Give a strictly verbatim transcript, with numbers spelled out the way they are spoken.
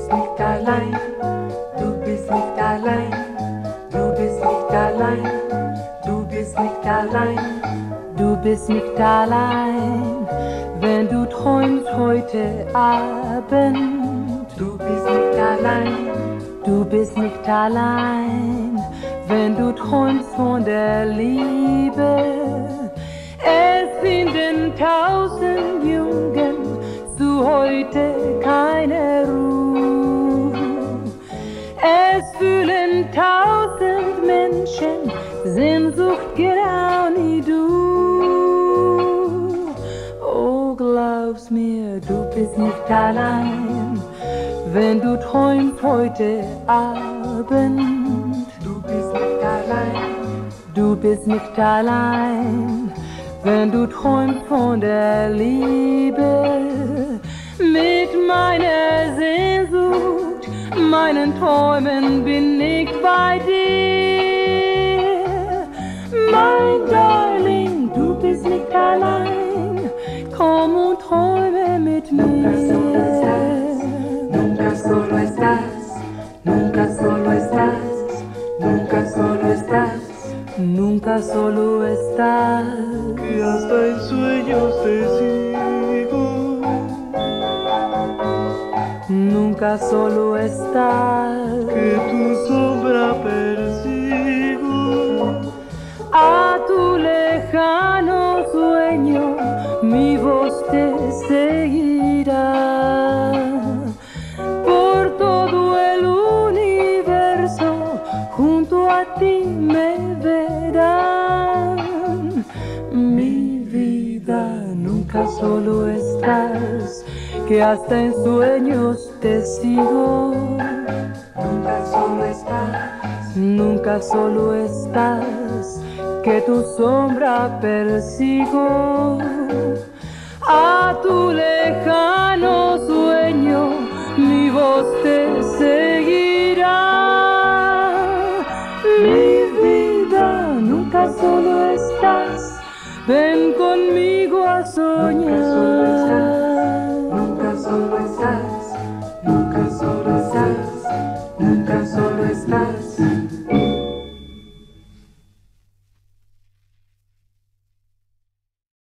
bist nicht allein, du bist nicht allein, du bist nicht allein, du bist nicht allein, du bist nicht allein, wenn du träumst heute Abend. Du bist nicht allein, du bist nicht allein, wenn du träumst von der Liebe. Es finden tausend Jungen zu heute keine Ruhe. Es fühlen tausend Menschen Sehnsucht genau wie du. Oh, glaub's mir, du bist nicht allein, wenn du träumst heute Abend. Du bist nicht allein, du bist nicht allein, wenn du träumst von der Liebe. Mit meiner Sehnsucht, meinen Träumen bin ich bei dir. Mein Darling, du bist nicht allein, komm und träume mit mir. Nunca solo estás, nunca solo estás, nunca solo estás, nunca solo estás, que hasta en sueños te sigo. Nunca solo estás, que tu sombra persigo. A tu lejano sueño mi voz te seguirá. Por todo el universo junto a ti me verán. Mi vida, nunca solo estás, que hasta en sueños te sigo. Nunca solo estás, nunca solo estás, que tu sombra persigo. A tu lejano sueño mi voz te seguirá. Mi vida, nunca solo estás, ven conmigo a soñar.